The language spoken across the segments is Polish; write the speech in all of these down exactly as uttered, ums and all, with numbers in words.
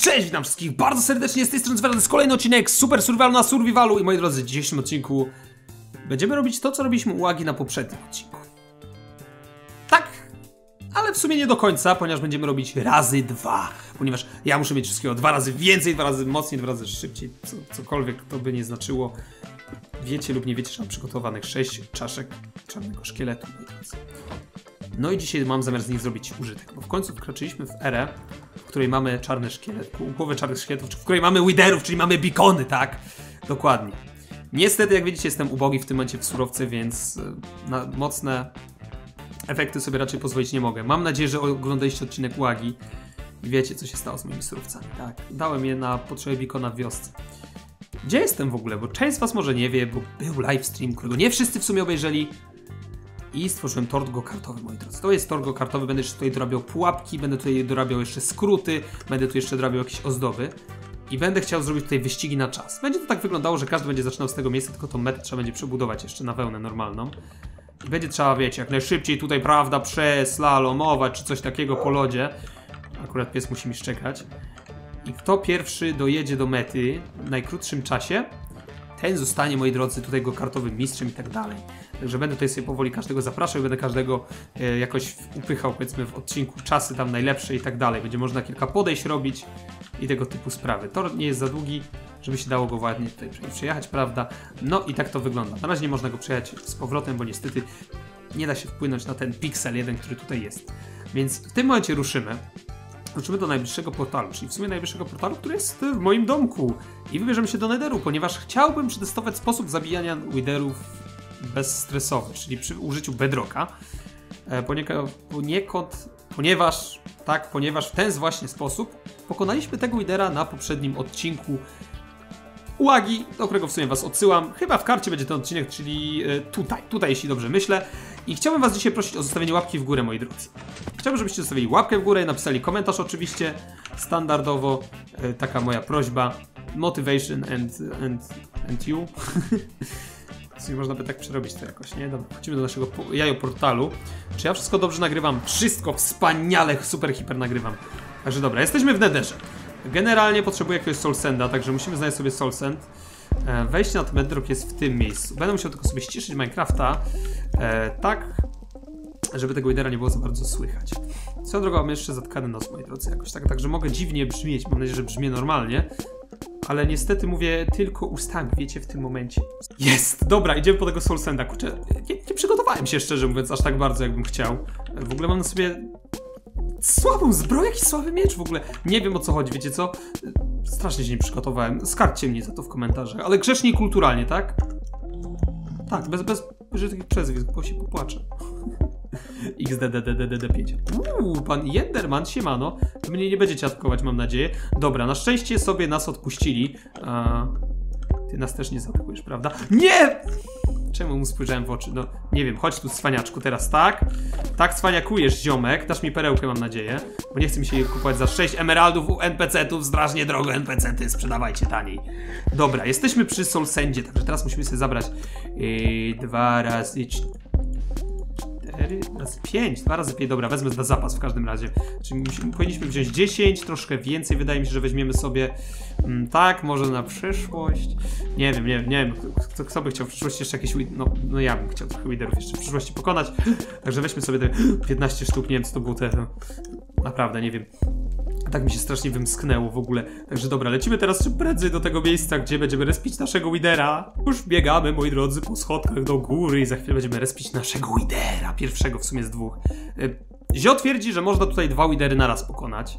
Cześć, witam wszystkich bardzo serdecznie, z tej strony Zwera, to jest kolejny odcinek Super Survival na Survivalu i moi drodzy, w dzisiejszym odcinku będziemy robić to, co robiliśmy u Agi na poprzednim odcinku. Tak, ale w sumie nie do końca, ponieważ będziemy robić razy dwa, ponieważ ja muszę mieć wszystkiego dwa razy więcej, dwa razy mocniej, dwa razy szybciej, co, cokolwiek to by nie znaczyło. Wiecie lub nie wiecie, że mam przygotowanych sześć czaszek czarnego szkieletu, moi drodzy. No i dzisiaj mam zamiar z nich zrobić użytek, bo w końcu wkroczyliśmy w erę, w której mamy czarny szkielet, głowę czarnych szkieletów, w której mamy widerów, czyli mamy beacony, tak? Dokładnie. Niestety, jak widzicie, jestem ubogi w tym momencie w surowce, więc na mocne efekty sobie raczej pozwolić nie mogę. Mam nadzieję, że oglądaliście odcinek Łagi i wiecie, co się stało z moimi surowcami. Tak, dałem je na potrzeby beacona w wiosce. Gdzie jestem w ogóle? Bo część z was może nie wie, bo był livestream, którego nie wszyscy w sumie obejrzeli. I stworzyłem tort go-kartowy, moi drodzy. To jest tort go-kartowy, będę jeszcze tutaj dorabiał pułapki, będę tutaj dorabiał jeszcze skróty, będę tu jeszcze dorabiał jakieś ozdoby. I będę chciał zrobić tutaj wyścigi na czas. Będzie to tak wyglądało, że każdy będzie zaczynał z tego miejsca, tylko tą metę trzeba będzie przebudować jeszcze na wełnę normalną. I będzie trzeba, wiecie, jak najszybciej tutaj, prawda, przeslalomować, czy coś takiego po lodzie. Akurat pies musi mi szczekać. I kto pierwszy dojedzie do mety w najkrótszym czasie, ten zostanie, moi drodzy, tutaj go-kartowym mistrzem i tak dalej. Także będę tutaj sobie powoli każdego zapraszał i będę każdego e, jakoś upychał, powiedzmy, w odcinku czasy tam najlepsze i tak dalej. Będzie można kilka podejść robić i tego typu sprawy. Tor nie jest za długi, żeby się dało go ładnie tutaj przejechać, prawda? No i tak to wygląda. Na razie nie można go przejechać z powrotem, bo niestety nie da się wpłynąć na ten piksel jeden, który tutaj jest. Więc w tym momencie ruszymy. Ruszymy do najbliższego portalu, czyli w sumie najbliższego portalu, który jest w moim domku. I wybierzemy się do Netheru, ponieważ chciałbym przetestować sposób zabijania widerów bezstresowy, czyli przy użyciu bedrocka. E, poniekąd, poniekąd, ponieważ, tak, ponieważ w ten właśnie sposób pokonaliśmy tego widera na poprzednim odcinku Łagi, do którego w sumie was odsyłam. Chyba w karcie będzie ten odcinek, czyli e, tutaj, tutaj jeśli dobrze myślę. I chciałbym was dzisiaj prosić o zostawienie łapki w górę, moi drodzy. Chciałbym, żebyście zostawili łapkę w górę i napisali komentarz oczywiście, standardowo, e, taka moja prośba. Motivation and, and, and you. Można by tak przerobić to jakoś, nie? Dobra, wchodzimy do naszego jajoportalu. Czy ja wszystko dobrze nagrywam? Wszystko wspaniale, super, hiper nagrywam. Także dobra, jesteśmy w Netherze. Generalnie potrzebuję jakiegoś soul sanda, także musimy znaleźć sobie soul sand. E, wejście na ten bedrock jest w tym miejscu. Będę musiał tylko sobie ściszyć Minecrafta, e, tak, żeby tego widera nie było za bardzo słychać. Swoją drogą mam jeszcze zatkany nos, moi drodzy, jakoś tak, także mogę dziwnie brzmieć, mam nadzieję, że brzmię normalnie. Ale niestety mówię tylko ustami, wiecie, w tym momencie. Jest! Dobra, idziemy po tego soul sanda. Kurczę, nie, nie przygotowałem się, szczerze mówiąc, aż tak bardzo, jakbym chciał. W ogóle mam na sobie słabą zbroję, jakiś słaby miecz w ogóle. Nie wiem, o co chodzi, wiecie co? Strasznie się nie przygotowałem. Skarćcie mnie za to w komentarzach. Ale grzecznie i kulturalnie, tak? Tak, bez, bez takich przezwisk, bo się popłaczę. X D D D D D D pięć. Uuu, pan Enderman, siemano. To mnie nie będziecie atakować, mam nadzieję. Dobra, na szczęście sobie nas odpuścili. A, ty nas też nie zaatakujesz, prawda? Nie! Czemu mu spojrzałem w oczy? No, nie wiem, chodź tu, cwaniaczku, teraz tak. Tak cwaniakujesz, ziomek. Dasz mi perełkę, mam nadzieję. Bo nie chcę mi się jej kupować za sześć emeraldów u N P C-ów. Strasznie drogo N P C-ty, sprzedawajcie taniej. Dobra, jesteśmy przy soul sandzie, także teraz musimy sobie zabrać yy, dwa razy... cztery razy pięć, dwa razy pięć, dobra, wezmę na zapas w każdym razie. Czyli musimy, powinniśmy wziąć dziesięć, troszkę więcej, wydaje mi się, że weźmiemy sobie mm, tak, może na przyszłość. Nie wiem, nie wiem, nie wiem, kto, kto by chciał w przyszłości jeszcze jakieś, no, no ja bym chciał trochę widerów jeszcze w przyszłości pokonać. Także weźmy sobie te piętnaście sztuk, nie wiem co to było te, no, naprawdę, nie wiem. Tak mi się strasznie wymsknęło w ogóle. Także dobra, lecimy teraz czym prędzej do tego miejsca, gdzie będziemy respić naszego widera. Już biegamy, moi drodzy, po schodkach do góry i za chwilę będziemy respić naszego widera. Pierwszego w sumie z dwóch. Zio twierdzi, że można tutaj dwa widery naraz pokonać.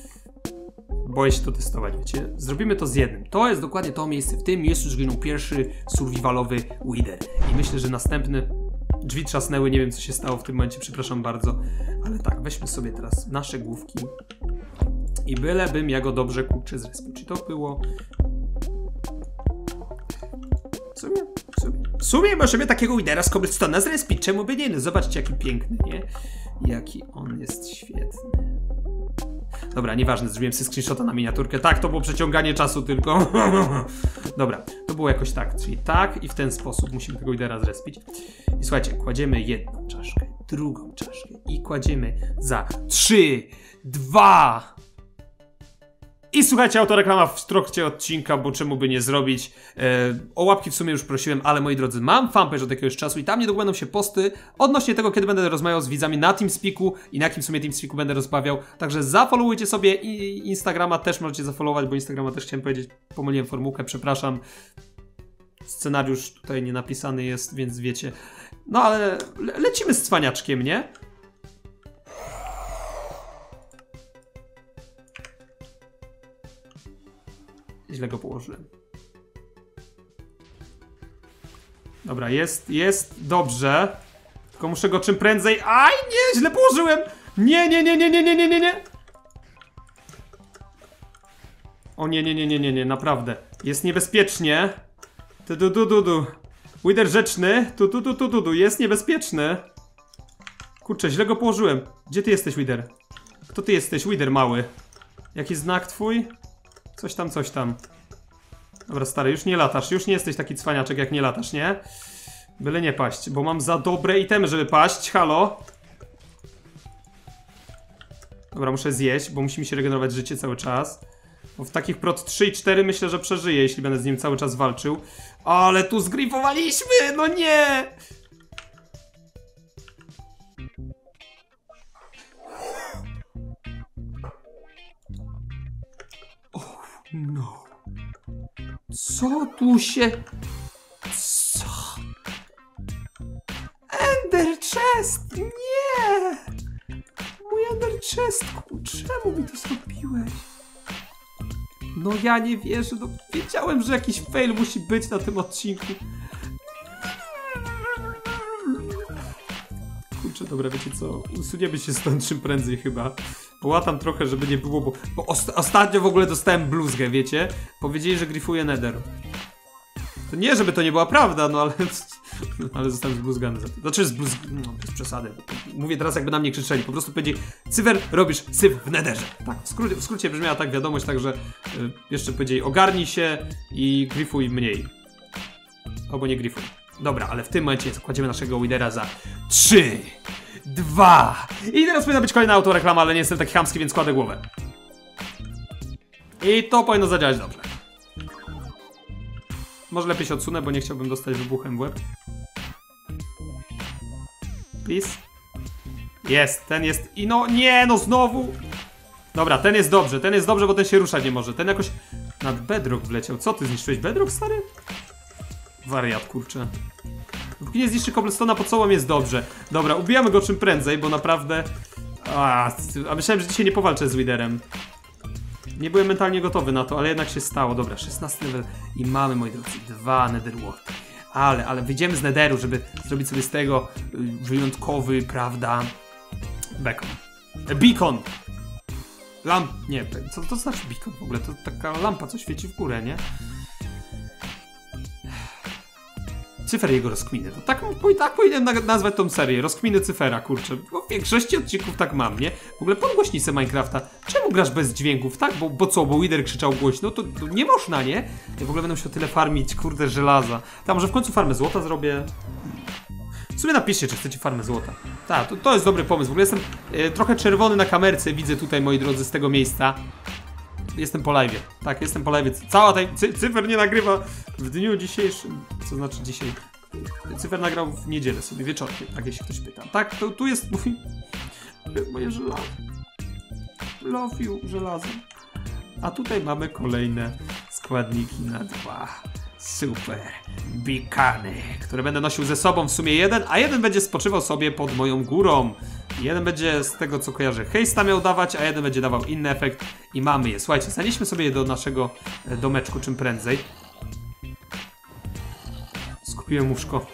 Boję się to testować, wiecie. Zrobimy to z jednym. To jest dokładnie to miejsce. W tym miejscu zginął pierwszy survivalowy wider. I myślę, że następny... Drzwi trzasnęły, nie wiem co się stało w tym momencie, przepraszam bardzo. Ale tak, weźmy sobie teraz nasze główki. I bylebym ja go dobrze kurczę zrespił. Czy to było... W sumie, w sumie, w sumie możemy takiego widera z cobblestone'a zrespić. Czemu by nie? No zobaczcie jaki piękny, nie? Jaki on jest świetny. Dobra, nieważne, zrobiłem sobie screenshota na miniaturkę. Tak, to było przeciąganie czasu tylko. Dobra, to było jakoś tak. Czyli tak i w ten sposób musimy tego widera zrespić. I słuchajcie, kładziemy jedną czaszkę, drugą czaszkę i kładziemy za trzy, dwa... I słuchajcie, autoreklama w trakcie odcinka, bo czemu by nie zrobić. E, o łapki w sumie już prosiłem, ale moi drodzy, mam fanpage od jakiegoś czasu i tam niedługo będą się posty odnośnie tego, kiedy będę rozmawiał z widzami na TeamSpeaku i na jakim w sumie TeamSpeaku będę rozmawiał. Także zafollowujcie sobie i Instagrama też możecie zafollowować, bo Instagrama też chciałem powiedzieć, pomyliłem formułkę, przepraszam. Scenariusz tutaj nie napisany jest, więc wiecie. No ale le lecimy z cwaniaczkiem, nie? Źle go położyłem. Dobra, jest, jest dobrze. Tylko muszę go czym prędzej... Aj, nie, źle położyłem! Nie, nie, nie, nie, nie, nie, nie, nie, nie. O nie, nie, nie, nie, nie, nie, naprawdę. Jest niebezpiecznie. Tu, tu, tu, tu, tu. Wider rzeczny. Tu, tu, tu, tu, tu, tu. Jest niebezpieczny. Kurczę, źle go położyłem. Gdzie ty jesteś, Wider? Kto ty jesteś, Wider mały? Jaki znak twój? Coś tam, coś tam. Dobra, stary, już nie latasz. Już nie jesteś taki cwaniaczek, jak nie latasz, nie? Byle nie paść, bo mam za dobre itemy, żeby paść. Halo? Dobra, muszę zjeść, bo musi mi się regenerować życie cały czas. Bo w takich prot trzy i cztery myślę, że przeżyję, jeśli będę z nim cały czas walczył. Ale tu zgrifowaliśmy! No nie! No. Co tu się... Co? Ender Chest! Nie! Mój Ender Chest! Czemu mi to zrobiłeś? No ja nie wierzę, no wiedziałem, że jakiś fail musi być na tym odcinku. Kurczę, dobra, wiecie co? Usuniemy się stąd czym prędzej chyba. Połatam trochę, żeby nie było, bo, bo ost ostatnio w ogóle dostałem bluzgę, wiecie? Powiedzieli, że grifuję Nether. To nie, żeby to nie była prawda, no ale... ale zostałem zbluzgany za to. Znaczy zbluz... no, bez przesady. Mówię teraz, jakby na mnie krzyczeli. Po prostu powiedzieli, Cyfer, robisz syf w Netherze. Tak, w skrócie, w skrócie brzmiała tak wiadomość, także y, jeszcze powiedzieli, ogarnij się i grifuj mniej. Albo nie grifuj. Dobra, ale w tym momencie kładziemy naszego Widera za trzy, dwa. I teraz powinna być kolejna autoreklama, ale nie jestem taki chamski, więc kładę głowę. I to powinno zadziałać dobrze. Może lepiej się odsunę, bo nie chciałbym dostać wybuchem w łeb. Please. Jest, ten jest... I no nie, no znowu! Dobra, ten jest dobrze, ten jest dobrze, bo ten się ruszać nie może. Ten jakoś nad bedrock wleciał. Co, ty zniszczyłeś bedrock, stary? Wariat, kurczę. Dopóki nie zniszczy cobblestone'a pod sobą jest dobrze. Dobra, ubijamy go czym prędzej, bo naprawdę... A, a myślałem, że dzisiaj nie powalczę z Widerem. Nie byłem mentalnie gotowy na to, ale jednak się stało. Dobra, szesnasty level i mamy, moi drodzy, dwa netherworld. Ale, ale wyjdziemy z netheru, żeby zrobić sobie z tego y, wyjątkowy, prawda, beacon. E, beacon! Lamp... nie, co to znaczy beacon w ogóle? To taka lampa, co świeci w górę, nie? Cyfer jego rozkminy. To tak, tak powinienem nazwać tą serię. Rozkminy Cyfera, kurczę. Bo w większości odcinków tak mam, nie? W ogóle podgłośnij se Minecrafta. Czemu grasz bez dźwięków, tak? Bo, bo co? Bo Wider krzyczał głośno? To, to nie można, nie? Ja w ogóle będę musiał tyle farmić, kurde, żelaza. Tam może w końcu farmę złota zrobię. W sumie napiszcie, czy chcecie farmę złota. Tak, to, to jest dobry pomysł. W ogóle jestem e, trochę czerwony na kamerce, widzę tutaj, moi drodzy, z tego miejsca. Jestem po live'ie. Tak, jestem po live'ie. Cała ta... Cy Cyfer nie nagrywa w dniu dzisiejszym. Co znaczy dzisiaj? Cyfer nagrał w niedzielę sobie wieczorem, tak jeśli ktoś pyta. Tak, to tu jest mój... moje żelazo. Love you, żelazo. A tutaj mamy kolejne składniki na dwa. Super beacony, które będę nosił ze sobą w sumie jeden, a jeden będzie spoczywał sobie pod moją górą. Jeden będzie z tego, co kojarzę, hejsta miał dawać, a jeden będzie dawał inny efekt i mamy je. Słuchajcie, zanieśmy sobie je do naszego domeczku czym prędzej. Skupiłem łóżko.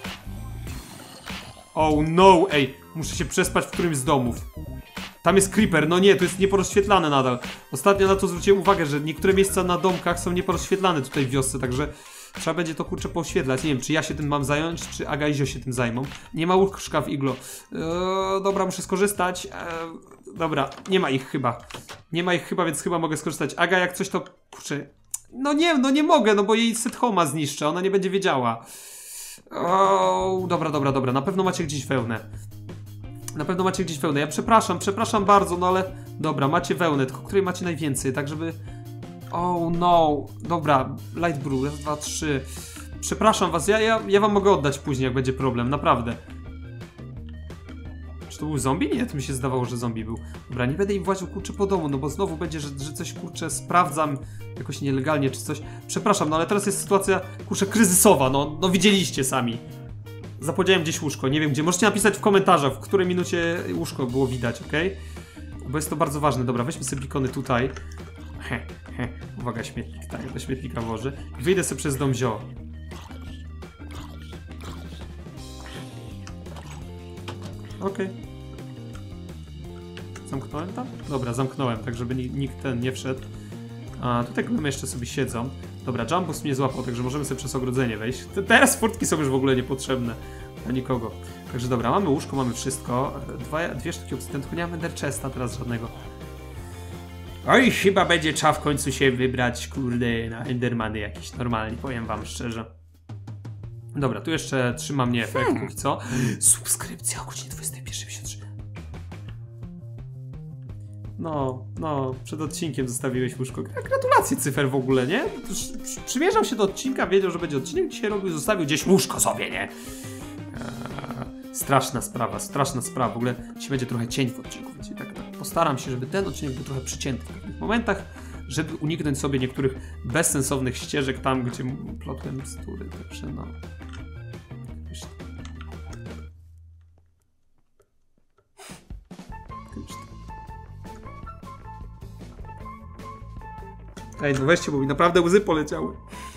Oh no, ej, muszę się przespać w którymś z domów. Tam jest creeper, no nie, to jest nieporozświetlane nadal. Ostatnio na to zwróciłem uwagę, że niektóre miejsca na domkach są nieporozświetlane tutaj w wiosce, także trzeba będzie to, kurczę, pooświetlać. Nie wiem, czy ja się tym mam zająć, czy Aga i Zio się tym zajmą. Nie ma łóżka w iglo. Eee, dobra, muszę skorzystać. Eee, dobra, nie ma ich chyba. Nie ma ich chyba, więc chyba mogę skorzystać. Aga, jak coś to... Kurczę... No nie, no nie mogę, no bo jej set home'a zniszczę, ona nie będzie wiedziała. O, dobra, dobra, dobra, na pewno macie gdzieś wełnę. Na pewno macie gdzieś wełnę. Ja przepraszam, przepraszam bardzo, no ale... Dobra, macie wełnę, tylko której macie najwięcej, tak żeby... Oh no. Dobra, light brew, raz, dwa, trzy. Przepraszam was, ja, ja, ja wam mogę oddać później, jak będzie problem, naprawdę. Czy to był zombie? Nie, to mi się zdawało, że zombie był. Dobra, nie będę im właził, kurczę, po domu, no bo znowu będzie, że, że coś, kurczę, sprawdzam jakoś nielegalnie czy coś. Przepraszam, no ale teraz jest sytuacja, kurczę, kryzysowa, no, no widzieliście sami. Zapowiedziałem gdzieś łóżko, nie wiem gdzie. Możecie napisać w komentarzach, w której minucie łóżko było widać, ok? Bo jest to bardzo ważne. Dobra, weźmy sobie bikony tutaj. He, he. Uwaga, śmietnik, tak, do śmietnika włożę. I wyjdę sobie przez dom zio. Okej. Okay. Zamknąłem tam? Dobra, zamknąłem, tak żeby nikt ten nie wszedł. A tutaj mamy jeszcze sobie siedzą. Dobra, Jambus mnie złapał, także możemy sobie przez ogrodzenie wejść. Te, teraz furtki są już w ogóle niepotrzebne dla nikogo. Także dobra, mamy łóżko, mamy wszystko. Dwa, dwie sztuki obsydianu, tylko nie mamy Ender Chesta teraz żadnego. Oj, chyba będzie trzeba w końcu się wybrać, kurde, na Endermany jakieś normalnie, powiem wam szczerze. Dobra, tu jeszcze trzyma mnie efekt, hmm. póki co. Subskrypcja o godzinie dwudziestej pierwszej pięćdziesiąt trzy. No, no, przed odcinkiem zostawiłeś łóżko. Gratulacje, Cyfer, w ogóle, nie? Przymierzał się do odcinka, wiedział, że będzie odcinek, dzisiaj robił, zostawił gdzieś łóżko sobie, nie? Eee, straszna sprawa, straszna sprawa. W ogóle dzisiaj będzie trochę cień w odcinku, więc tak, tak postaram się, żeby ten odcinek był trochę przycięty w pewnych momentach, żeby uniknąć sobie niektórych bezsensownych ścieżek tam, gdzie plotłem bzdury, także no. Ej, no weźcie, bo mi naprawdę łzy poleciały.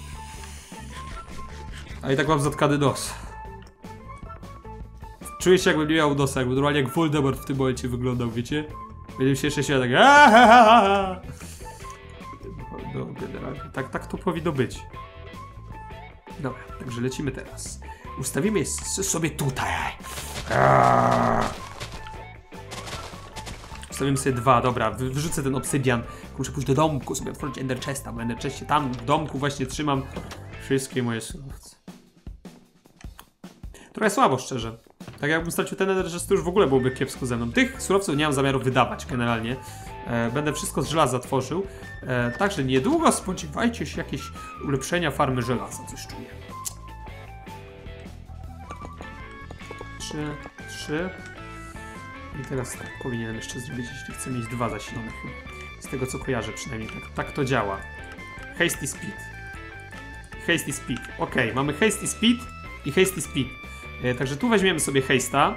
A i tak mam zatkany nos. Czuję się, jakbym nie miał nosa, jakby normalnie jak Voldemort w tym momencie wyglądał, wiecie? Będę się jeszcze się tak... No, generalnie, tak, tak to powinno być. Dobra, także lecimy teraz. Ustawimy sobie tutaj. Ustawimy sobie dwa, dobra, wyrzucę ten obsydian. Muszę pójść do domku, sobie otworzyć Ender Chesta, bo Ender Chestie tam w domku właśnie trzymam wszystkie moje surowce. Trochę słabo, szczerze. Tak jakbym stracił ten Ender Chest, to już w ogóle byłoby kiepsko ze mną. Tych surowców nie mam zamiaru wydawać generalnie. E, będę wszystko z żelaza tworzył. E, także niedługo spodziewajcie się jakieś ulepszenia farmy żelaza, coś czuję. Trzy, trzy. I teraz tak powinienem jeszcze zrobić, jeśli chcę mieć dwa zasilonych. Z tego co kojarzę przynajmniej, tak, tak to działa. Hasty Speed. Hasty Speed. Ok, mamy Hasty Speed i Hasty Speed. E, także tu weźmiemy sobie Haste'a.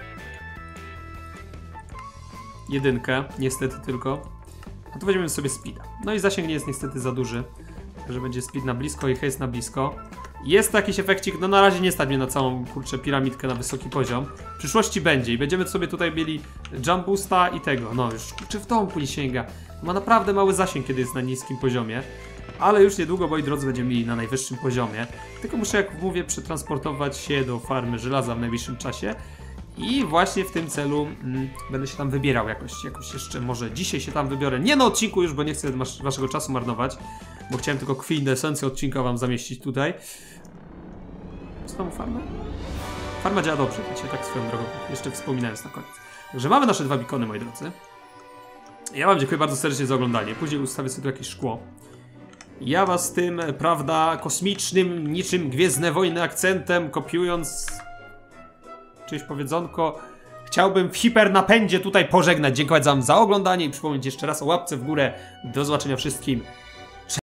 Jedynkę, niestety tylko. A tu weźmiemy sobie Speeda. No i zasięg nie jest niestety za duży. Także będzie Speed na blisko i Haste na blisko. Jest to jakiś efekcik, no na razie nie stać mnie na całą, kurczę, piramidkę na wysoki poziom. W przyszłości będzie i będziemy sobie tutaj mieli Jump Boosta i tego. No już, kurczę, w domku nie sięga. Ma naprawdę mały zasięg, kiedy jest na niskim poziomie. Ale już niedługo, moi drodzy, będziemy mieli na najwyższym poziomie. Tylko muszę, jak mówię, przetransportować się do farmy żelaza w najbliższym czasie. I właśnie w tym celu mm, będę się tam wybierał jakoś, jakoś jeszcze, może dzisiaj się tam wybiorę. Nie na odcinku już, bo nie chcę waszego czasu marnować. Bo chciałem tylko kwintesencję odcinka wam zamieścić tutaj. Co tam farma? Farma działa dobrze, wiecie, tak swoją drogą. Jeszcze wspominając na koniec. Także mamy nasze dwa bikony, moi drodzy. Ja wam dziękuję bardzo serdecznie za oglądanie. Później ustawię sobie tu jakieś szkło. Ja was tym, prawda, kosmicznym, niczym Gwiezdne Wojny akcentem, kopiując czyjeś powiedzonko, chciałbym w hipernapędzie tutaj pożegnać. Dziękować wam za oglądanie i przypomnieć jeszcze raz o łapce w górę. Do zobaczenia wszystkim.